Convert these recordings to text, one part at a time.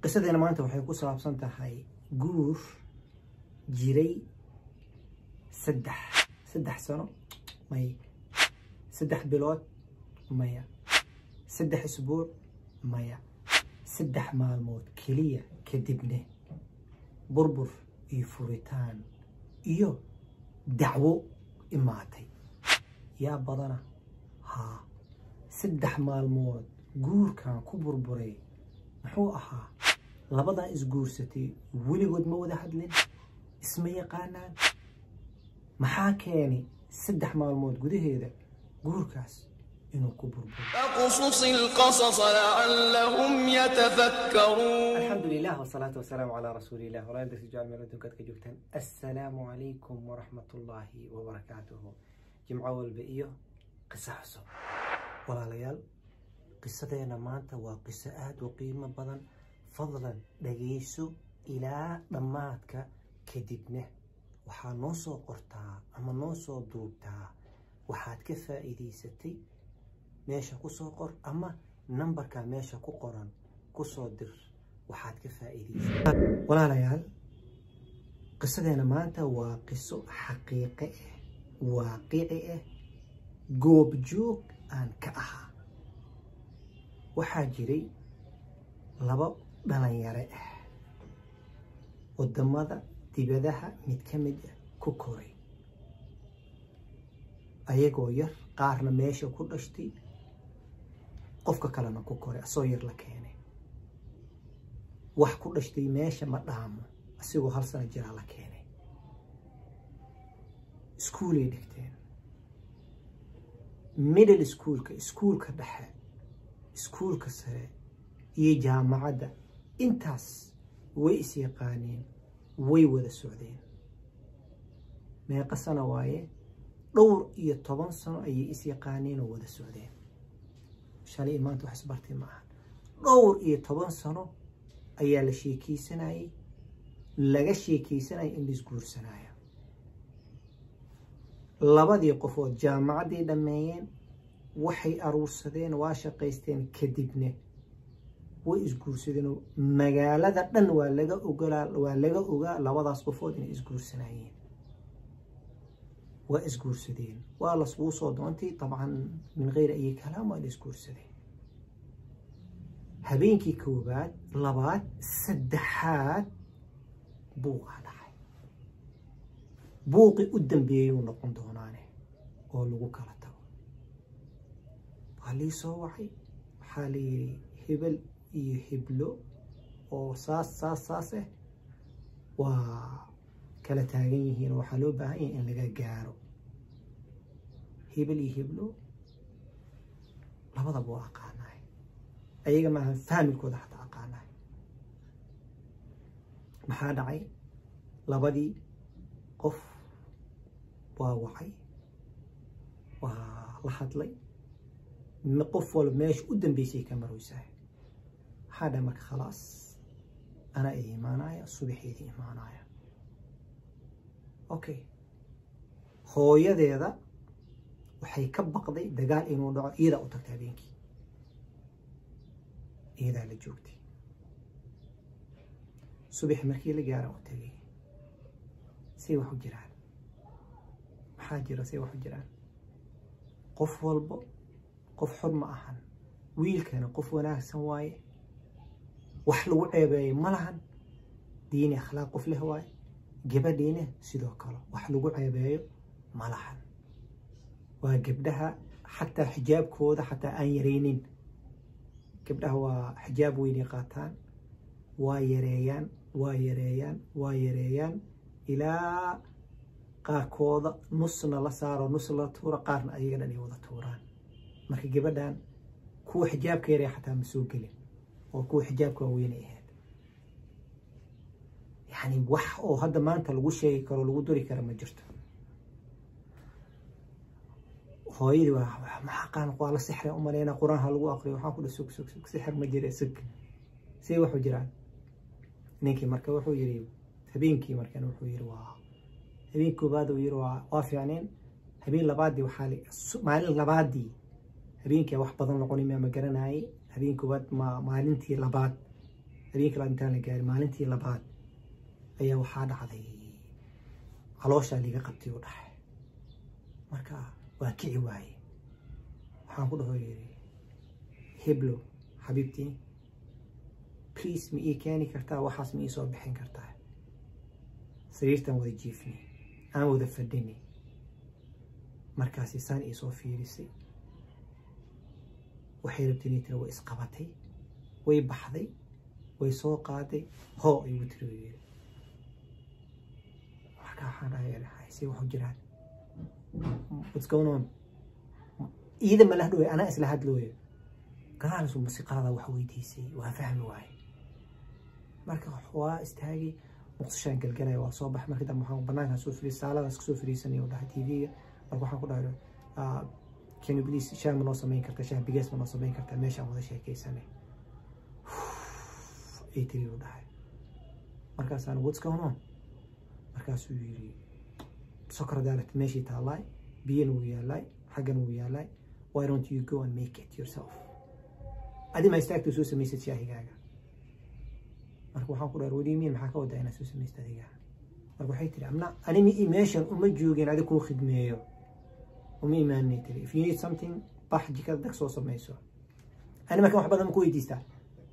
qisadeena maanta waxay ku saabsan tahay guur jiray saddex sano may 3 bilood maya 3 isbuuc maya 3 maalmood kaliya kadibna burbur iyo furitaan iyo dacwo imaatay yaa badana 3 maalmood guurkan ku burburay muxuu ahaa labada isguursatay weligood ma wada hadlin isma yaqaanaan maxaa keenay 3 maalmood gudaheeda guurkaas inuu ku burburo aqsus alqasas la'allahum yatafakkarun alhamdulillah wassalatu wassalamu ala rasulillah wa la ilaha illa huwa kadka joogtaan assalamu alaykum wa rahmatullahi wa barakatuh jimco walba iyo qisa cusub walaalayaal qisadeena maanta waa qiso aad u qiimo badan fadlan dhageyso ilaa dhamaadka kadibna waxaa noo soo qortaa ama noo soo duubtaa waxaad ka faa'iideysatay meesha ku soo qor ama numberka meesha ku qoran ku soo dir waxaad ka faa'iideysatay walaalayaal qisadeena maanta waa qiso xaqiiqo ah waaqici ah goob joog aan ka ahaa waxaa jiray laba dhalinyaro ah wadamada dibadaha mid ka mid ah ku koray ayagoo yar qaarna meesha ku dhashtay qofka kalena ku koray asoo yar la keenay wax ku dhashtay meesha ma dhaamo asigoo 1 sano jira la keenay iskuulay dhigteen middle iskuulka dhexe iskuulka sare iyo jaamacadda intaas way is yaqaaneen way wada socdeen meeqa sano waaye dhowr iyo 10 sano ayay is yaqaaneen oo wada socdeen shalay maanta wax isbartay ma aha dhowr iyo 10 sano ayaa la sheekeysanayay laga sheekeysanayay in la isguursanayo labadii qofood jaamacaddii dhameeyeen waxay aruursadeen waa shaqaysteen kadibna way isguursadeen magaalada dhan waa laga ogaa labadaas qofood inay isguursanayeen waa isguursadeen waa la soo doontay taban min غير ay kalaam waa isguursadeen habeenkii koobaad labaad saddexaad buuqa dhacay buuqi u dambeeyay noqon doonaane oo lagu kala tago halii soo waxay xali hebel iyo heblo oo saas ah waa kala taagan yihiin waxa loo baahan yahay in laga gaaro hebel iyo heblo labadaba waa aqaanay ayaga ma fahamkooda xataa aqaanay maxaa dhacay labadii qof waa waxay waa la hadlay qof walba meesha u dambeysay ka maraysaa هذا مك خلاص أنا إيمانايا صبحي إيمانايا أوكي هو يدي هذا وحي كبقضي دقال إنه دعو إذا أتكتابينكي إذا لجوكتي صبح مركي لقارة أتكي سيوى حجران محاجرة سيوى حجران قف والبو قف حرم أحن ويل كان قف وناس سواي wax lagu ceebeeyay malahan diin akhlaaq qof leh waay gabadheena sidoo kale wax lagu ceebeeyo malahan waa gabdhaha xataa xijaabkooda xataa aan yareynin gabdhaha waa xijaab weyn qaataan waa yareeyaan ilaa qaarkooda nusna la saaro nus la tuura qaarna ayagana ay wada tuuraan marka gabadhan kuwa xijaabka yareey xataa ma soo gelin وكو حجابك وين اهد يعني وح او هذا ما انت لو شيء كرو لو دوري كرا ما جرت هويدي ما حقان قال السحر امالينا قرانها لو اقري waxaa ku sug sixir ma jira sug si wax u jiraan ninkii marka wuxuu yiri habeenkii markan wuxuu yiri waa habeenkii baad uu yiri waa fiicneen habeen labaadii waxa maalin labaadii habeenkii wax badan noqonay ma garanay habeenkii baad maalintii labaad habeenkii labaad intaan la gaarin maalintii labaad ayaa waxaa dhacday calooshaa liiga qabtay u dhahay marka waa kici waaye waxaan ku dhaho yiri heblo xabiibtii please ma ii keeni kartaa waxaas ma ii soo bixin kartaa sariirtan wada jiifni aan wada fadhini markaasi saan ii soo fiirisay waxay rabtay inay tiri way isqabatay way baxday way soo qaaday hoo igu tiri marka waxaan dhahay si wax u jiraan what's going on إذا ما لهدوه أنا أسلا هدلوه قال سو موسيقى هذا وحوي تيسي وهفهم واي مركا حوا استهاجي مقصشان قلقلاي وصباح مركا دم محاول بناها سوفري سالة بس سوفري سني ولا تي في مركا حنقول له كانوا بليس شام مناصة مين كرتا شام بيجاس مناصة مين كرتا ماشي هذا شيء كي سنة إيه تري وده مركا سان what's going on مركا سويري سكر دارت ماشي تالاي بين ويالاي حاجة ويالاي why don't you go and make it yourself أدي ما يستاهل تسوس ميسة شاهي جاجا مركو حاول كل رودي مين محاكا وده أنا سوس ميسة دي جاجا مركو حيتري أنا مي إيماشن جوجين عادي كون خدمة ومي إيمان نتري if you need something بح جيكا دك صوص ميسو أنا ما كان حبنا مكوي ديستا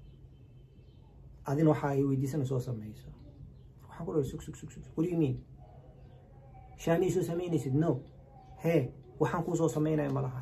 أدي نوحاي ويديسن صوص ميسو مركو حاول سوك what do you mean شاني سوس مين يسد no hey waxaan ku soo sameynaa malahan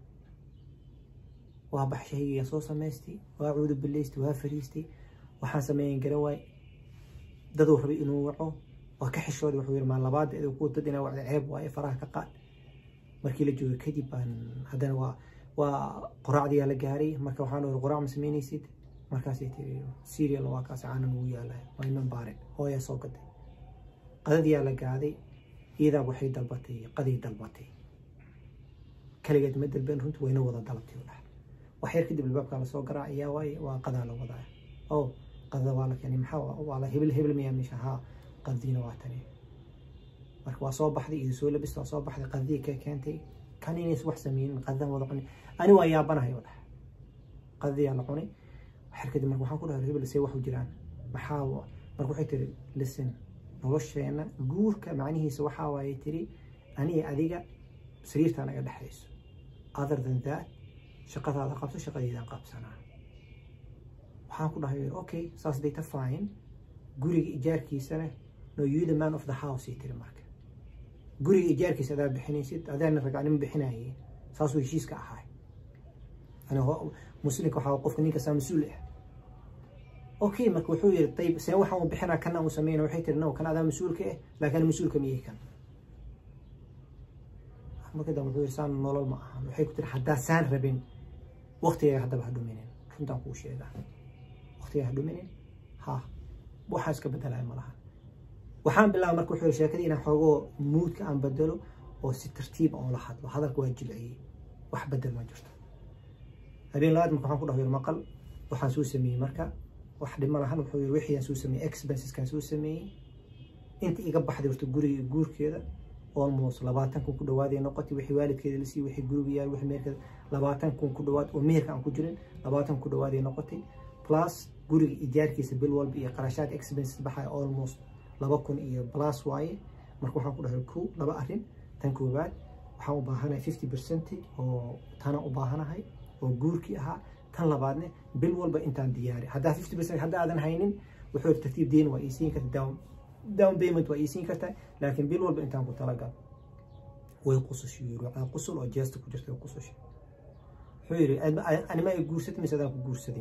waa baxshay soo sameystay waa cuudu bileystay waa fariistay waxaan sameeyay garaway dad uu rabay inuu waco waa ka xishooday wuxuu yiri ma labaad ee ku dadina waa ceeb waa faraha ka qaad markii la joogay kadib aan hadana waa quraacdii la gaaray marka waxaan u quraac ma sameynaysid markaas ay tiri cereal waa kaas aanan u yaalay waa inaan baarin hooyo soo gaday qadadii la gaaday iyada waxay dalbatay qadii dalbatay كلجت مدة بين رنت وين وضع ضلبتي ولا وحير كده بالباب على صوت قراء يا واي وقضى على وضعه أو قضى والك يعني محاوى وعلى هبل مياه مش ها قضينا واتني مرك وصوب حدي يسوي لبس وصوب حدي قضي كانتي كان ينس وحسن مين قضى وضعني أنا ويا بنا هي وضع قضي على قوني وحير كده مرك وحنا كلها هبل سوى وجيران محاوى مرك وحير لسن نوش أنا جور كمعنيه سوى حاوى يتري أنا أديجا سريرت أنا قد حيس other than that شقة هذا قبض شقة دي قبض سنة وحنقول له أوكي صار ديتا فاين قولي إيجار كيسنة no you the man of the house يتري معك قولي إيجار كيس هذا بحني ست هذا نرجع نم بحناية صار سوي شيء كأحاي أنا هو مسؤولك وحاوقف إني كسام مسؤول أوكي ما كوحوي طيب سوي حاول بحنا كنا مسمينا وحيت إنه كان هذا مسؤول كه لكن مسؤول كمية كان ما كده محور سان نولل معه وحيك ترى حدا سان ربين وقتي حدا بهدو منين كنت أقول شيء ده وقتي هدو منين ها وحاس كبدل هاي ملها وحام بالله مركو حول شيء كذي أنا حقو مود كأن بدله أو سترتيب أو لحظة وهذا الكواد جلعي واحد بدل ما جرته هذين لاد ممكن حنقول له المقل وحنسوي سمي مركا واحد ملها نحول وحي ينسوي سمي إكسبنسز كان سوي سمي أنت يقبح حدا وتقولي جور كذا almost 20 kun ku dhawaad ay noqotay wixii waalidkeeda la sii wixii guriga wixii meerka 20 kun ku dhawaad oo meerka aan ku jirin 20 ku dhawaad ay noqotay plus guriga ijaarkiisa bil walba iyo qarashaad expenses baxay almost 2 kun iyo plus waaye marka waxaan ku dhahay ku laba arin tan koobaad waxaan u baahanahay 50% oo tana u baahanahay oo guurkii ahaa tan labaadna bil walba intaan diyaari hadda 50% hadda aadan haynin wuxuu tartiib deyn waa isiin ka down payment وإيسين كرتا لكن بيل والب إنتان كنت لقى ويقصش يروح قصل أو جاست كجرت وقصش حيري أنا ما يقول ست مسألة يقول ستي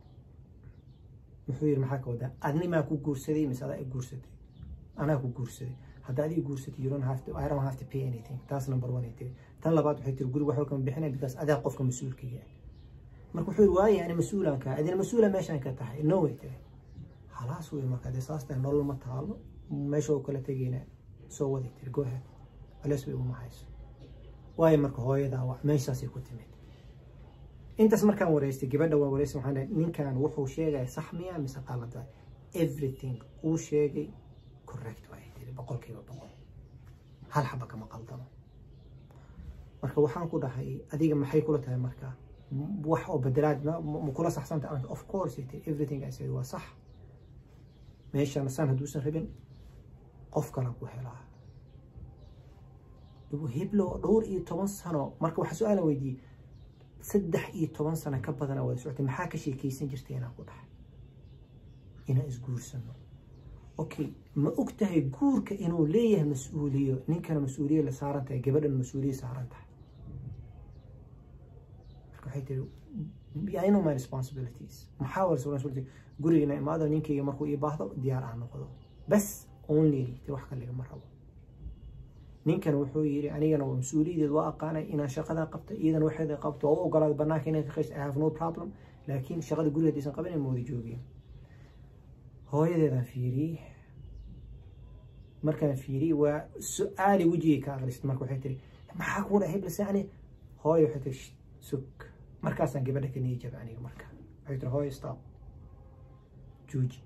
حيري محاك وده أنا ما يقول ستي مسألة يقول ستي أنا يقول ستي هذا اللي يقول ستي you don't have to I don't have to pay anything that's number one يتي تلا بعد حيت الجروب وحوكم بحنا بس أدا قفكم مسؤول كيا مركو حيري واي أنا مسؤول عنك أنا مسؤول ماشي عنك تحي no يتي خلاص وين ما كده أساسا نقول ما تعالوا ماشي وكلا تجينا سوى ذي ترجوها أليس بيقول ما حيس واي مركو هاي ده ماشي ساسي كتمت أنت اسمر كان ورئيستي جبنا ورئيس محنا نين كان وحو شيء صح مية مسقالة ده everything وشيء correct واي تري بقول كيف بقول هل حبك ما قلتنا مركو وحنا كده هاي أديك ما حي كلها مركا وح أو بدلات ما مكلا صح سنت of course everything I say هو صح meeshaan saan hadduusan rabin qof kale ku helaa heblo dhowr iyo 10 sano marka waxa su'aal weydiiyay 13 sano ka badan oo socotay maxaa ka sheekaysan jirtay inaan ku dhahay ina isguursano okay ma ogtahay guurka inuu leeyahay mas'uuliyo ninkana mas'uuliyo la saaran tahay gabadhan mas'uuliyo saaran tahay marka waxay tiri I know my responsibilities maxaa war responsibility gurigana imaado ninkayga markuu ii baahdo diyaar aan noqdo bas only wax kale ma rabo ninkan wuxuu yiri anigana waa mas'uuliyadeed waa aqaanay inaan shaqada qabto iyadana waxay qabto oo ogolaad banaanka inay ka qeys I have no problem laakiin shaqada guriga diisan qaban in moodi joogeen hooyadeedan fiiri markaan fiiri waa su'aali wajiga ka aqrist marka waxay tiri maxaa ku dhahay bal saani hooyo waxay tiri suk markaasaan gabadha ka niyad aniga marka waxay tiri hooyo stop jooji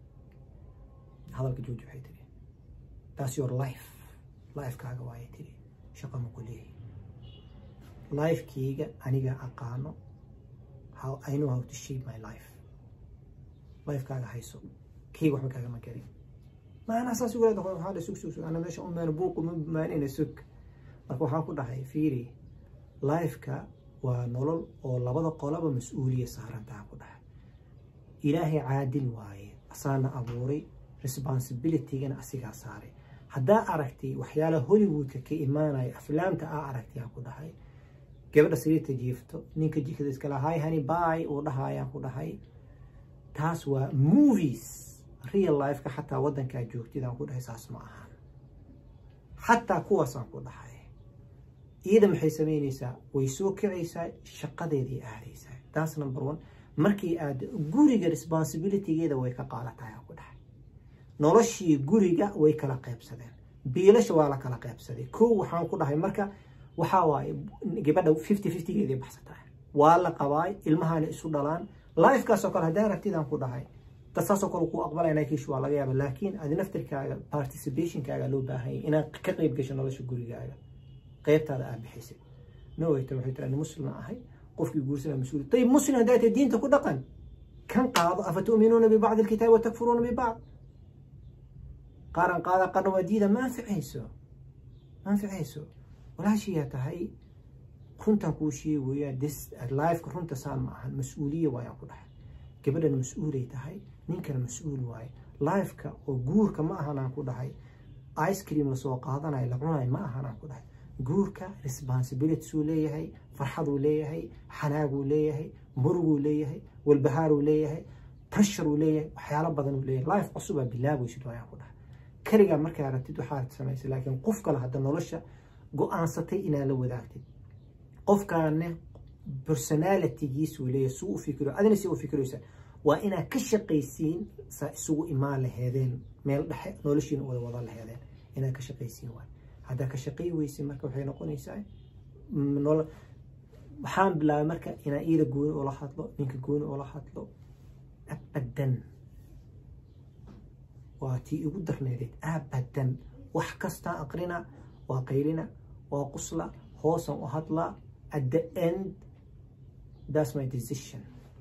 hadalka jooji waxay tiri that's your life kaaga waay tiri shaqo ma ku leeyahay keyga aniga aqaano I know how to shape my life kaaga hayso keyga waxba kaaga ma garin ma ana asaas ugu leedahay waxa la sug ana meesha umaan buuq ma maanina sug marka waxaan ku dhahay fiiri ka waa nolol oo labada qolaba mas'uuliyad saaran tahay ku dhahay ilaahay caadil waaye asaana abuuray responsibility-gana asigaa saaray haddaa aragtay waxyaala Hollywoodka ka imaanaya aflaamta aragtay ku dhahay gabadha sariirta jiifto ninka jikada iska lahay hani bye oo dhahayaan ku dhahay taas waa movies real life ka xataa wadanka joogtidaan ku dhahay saas ma aha xataa kuwaasaan ku dhahay iyada maxay sameynaysaa way soo kicaysaa shaqadeedii aadaysaa taas number 1 markii aad guriga responsibility-geeda way ka qaadataa ku dhahay noloshii guriga way kala qaybsadeen biilasha waa la kala qaybsaday waxaan ku dhahay marka waxa waay gabadha 50-50-geedii baxsatay waa la qabaay ilmahaana isu dhalaan life-kaas oo kale hadaa rabtidaan ku dhahay taasoo kale ku aqbalayna kiish waa laga yaabaa laakiin aad naftirkaaga participation-kaaga loo baahan yahay inaad ka qayb gasho nolosha gurigaaga qaybtaada aad bixisay way tiri muslim ahay qofkii guursanaa mas'uul tay muslim hadaa diinta ku dhaqan kan qaado afatu'minuuna bi ba'd al-kitab wa takfuruuna bi ba'd قارن قاذا قرن وديدا ما انفعيسو ولا شيء تهي كنت كوشي ويا ديس اللايف كنت صار معها المسؤوليه ويا قدح قبل المسؤوليه تهي نينكر مسؤول واي لايف كا وغور كما انا كدحي ايس كريم لسو قادنا لا cunay ما انا كدحي غوركا responsibility سو ليهي فرحدو ليهي حناغو ليهي مرغو ليهي والبهارو ليهي بريشر ليهي وحياله بدن ليهي لايف عصبه بلاابو شي ويا قدح kariga markaa aragtid waxaad samaysay laakiin qof kale hadda nolosha go'aansatay inaad la wadaagtid qofkaana personality-giisu leeyahay suu fikiro adina si uu fikiraysa waa inaad ka shaqaysiin isugu imaan laheedeen meel dhexe noloshiina wada laheedeen inaad ka shaqaysiin waa hadda ka shaqay weysay marka waxay noqonaysaa waxaan bilaabay marka inaan iyada gooni ula hadlo ninka gooni ula hadlo abadan واتي يقول درنيدي أبدا وحكستا أقرنا وقيلنا وقصلا هوسا وهطلا at the end that's my decision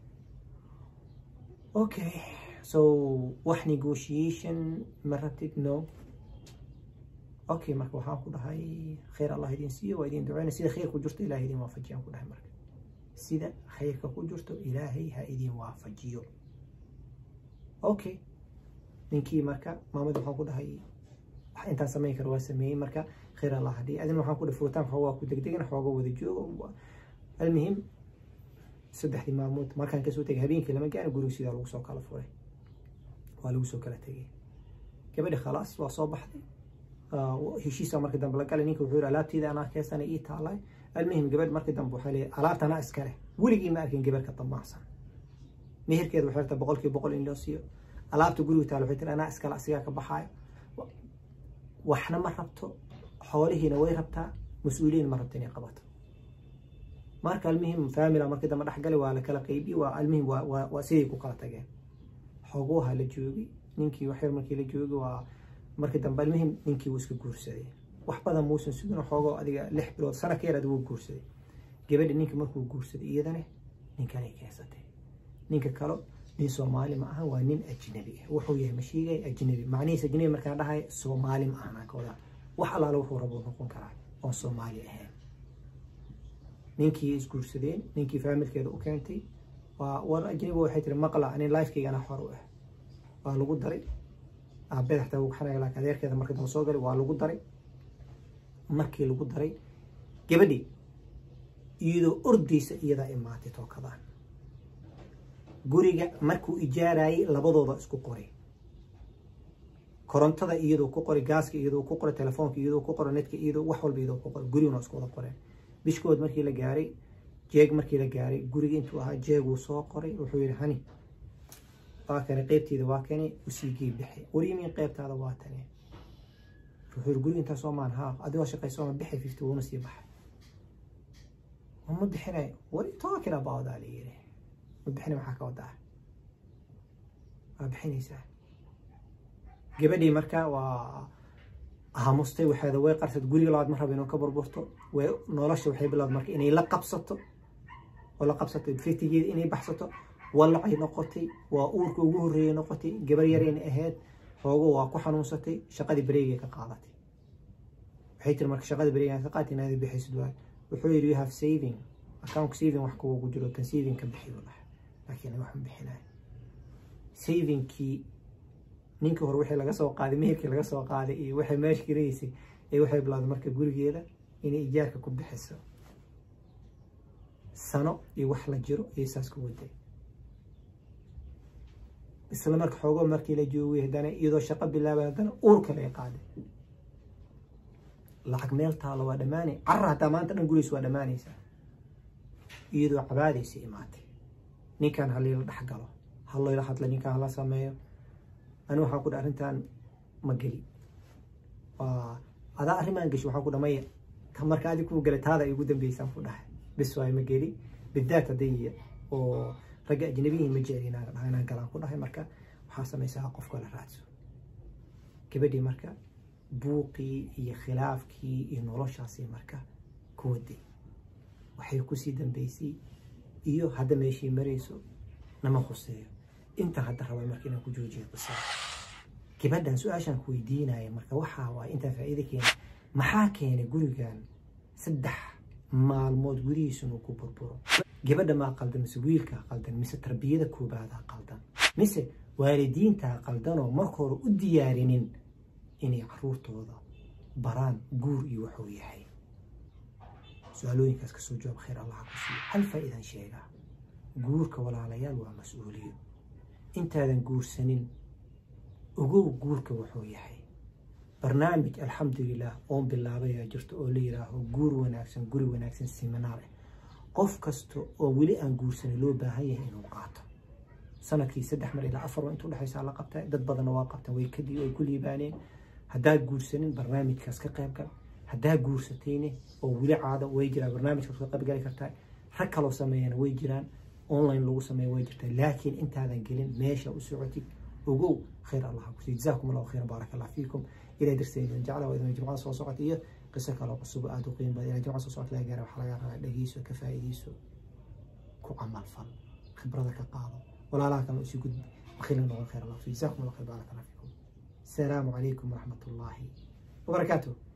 okay so وح negotiation مرتب no okay مركب وحاكو هاي خير الله يدين سيه ويدين دعونا سيدا خير كجرت إلهي دين وافجيان كل هاي مركب سيدا خير كجرت إلهي هايدين وافجيو okay ninkii marka maamada waxaan ku dhahay wax inta sameey karo waa sameeyay marka khayr Allah hadii adin waxaan ku dhifootaan xoogaa ku degdegna xoogaa wada joogo almuhim saddexdii maamood markaan ka soo tagay habeenkii lama gaaro guriga sida lagu soo kala furay waa lagu soo kala tagay gabadhi khalaas waa soo baxday heshiisa markii dambe la galay ninka wuxuu yiri alaabteeda ana keesana ii taalay almuhim gabadh markii dambe waxa leeyahay alaabta ana iska leh weligii ma arkin gabadh ka damacsan meherkeedu waxay rabtaa 100% in loo siiyo alaabta guriga taalo waxay tiri ana iskala asiga ka baxay waxna ma rabto xoolihiina way rabtaa mas'uuliyiin ma rabto inay qabato marka almuhim family markii dambe dhaxgalay waa la kala qaybi waa almuhim waa sidii ku kala tageen xoogooha la joogi ninkii wax yar markii la joogi waa markii dambe almuhim ninkii uu iska guursaday wax badan muusan sugin xoogoo adiga 6 bilood sana ka yar uu guursaday gabadhi ninkii markuu guursaday iyadana ninkan ay keensatay ninka kale nin Soomaali ma aha waa nin ajnabi ah wuxuu yahay mashiigay ajnabi macnihiisa ajnabi markaan dhahay Soomaali ma ahna kooda wax alaala wuxuu rabo noqon karaa oo Soomaali ahayn ninkii isguursadeen ninkii familkeeda u keentay waa ajnabi waxay tiri maqla ani life-kayga ana xor u ah waa lagu daray aabeed xataa uu xanaga la adeerkeeda markii uu soo galay waa lagu daray markii lagu daray gabadhii iyadoo ordaysa iyada imaatay tookadaan guriga markuu ijaarayay labadooda isku qoray korontada iyadoo ku qoray gaaska iyadoo ku qoray telefoonka iyadoo ku qoray netka iyadoo wax walba iyadoo ku qoray guriguna isku wada qoreen bishkood markii la gaaray jeeg markii la gaaray guriga intuu ahaa jeeg uu soo qoray wuxuu yiri hani waa kan qaybteeda waa kan u sii geey bixi wariimiin qaybtaada waa tan wuxuu guriga inta Soomaan ha adigoo shaqayso ma bixi 50 wona sii baxay ma bixinay what are you talking about ali ma bixinay waxa ka wadaa ma bixinaysa gabadhii marka waa ahamustay waxaad way qarsad guriga laad ma rabo inuu ka burburto way nolosha waxay bilaad marka inay la qabsato oo la qabsatay fitigeed inay baxsato wala ay noqotay waa uurka ugu horeeyay noqotay gabar yar in ahayd xoogo waa ku xanuunsatay shaqadii bareeyay ka qaadatay waxay tir marka shaqadii bareeyay ka qaadatay inaad bixisid waa wuxuu yiri you have saving account saving wax kuugu jiro kan saving ka bixiyo laakiin wax ma bixinay saving ki ninka hore wixii laga soo qaaday meherkii laga soo qaaday iyo wixii meesh kireysay ee waxay bilaad marka gurigeeda inay ijaarka ku bixiso sano iyo wax la jiro ee saas ku waday isla marka xoogo markii la joogay hadana iyadoo shaqo bilaabay hadana uurka la qaaday lacag meel taalo waa dhamaanay carrada maanta dhan guriis waa dhamaanaysa iyadoo cabaadaysi imaatay ninkan halii la dhaxgalo haloo ila hadla ninkan la sameeyo أنا waxaan ku dhahay arintan ma gali ada arimaan gasho waxaan ku dhamay marka aad ku galay taada ay ugu dambeeysan ku dhahay bis way ma gali bidaat hadii oo raga ajnabiga ma jeelina inaan galaan ku dhahay marka waxa sameeysaa qofka la raadso gabadhii marka buuqii iyo khilaafkii iyo noloshaasi marka ku waday waxay ku sii dambeysay iyo hadda meeshii marayso nama khuseeyo inta hadda raba marka inaan ku joojiyo qisada gabadhan su'aashan ku weydiinaya marka waxa waa inta faa'iido keen maxaa keenay gurigan 3 maalmood gurigiisa inuu ku burburo gabadha ma qaldan mise wiilka qaldan mise tarbiyada koobaad qaldan mise waalidiinta qaldan oo marka hore u diyaarinin inay caruurtooda baraan guur iyo wuxuu yahay su'aalooyinkaas ka soo jawaab khayr Allah ku siiyo hal faa'iidan sheega guurka walaalayaal waa mas'uuliyad intaadan guursanin ugu guurka wuxuu yahay barnaamij alxamdulillah oo bilaabay jirto oo la yiraahdo guur wanaagsan guri wanaagsan seminar qof kasto oo wali aan guursan loo baahan yahay inuu qaato sanadkii 3 mar ilaa 4 inta u dhaxaysa la qabtay dad badan waa qabtay way kadii ay ku liibaaneen hadaa guursanin barnaamijkaas ka qayb gal hadaa guursatayne oo wali caado way jira barnaamijkaas ka qayb gali kartaa rag kale oo sameeyana way jiraan online lagu sameeyo way jirtaa laakiin intaadan gelin meesha u socotid ugu khayr Allah ku sii jazaakum Allah khayran barakallahu fiikum ila dirsayn jacala wa idin jumcada soo socotay qisa kale oo cusub aad u qiimo badan ila jumcada soo socotay gaar waxa laga rabaa dhagiiso ka faa'iideyso ku amal fal khibrada ka qaado walaalaha kale si gud khayran Allah khayr Allah jazaakum Allah khayr barakallahu fiikum السلام عليكم ورحمة الله وبركاته.